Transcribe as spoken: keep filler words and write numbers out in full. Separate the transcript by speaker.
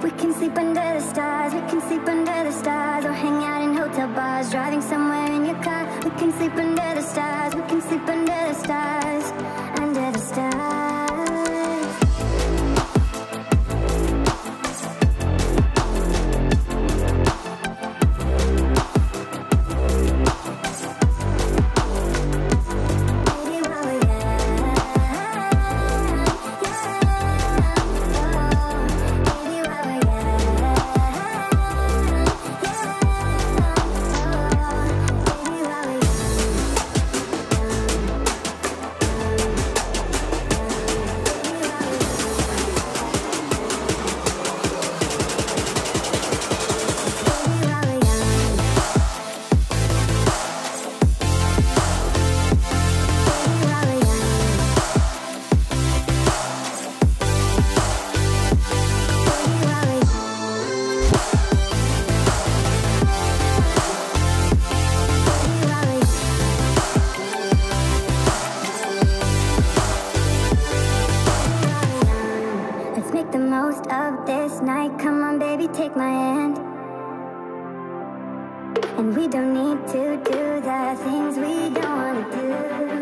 Speaker 1: We can sleep under the stars, we can sleep under the stars, or hang out in hotel bars, driving somewhere in your car. We can sleep under the stars, we can sleep under the stars, under the stars. The most of this night, come on baby, take my hand. And we don't need to do the things we don't wanna do.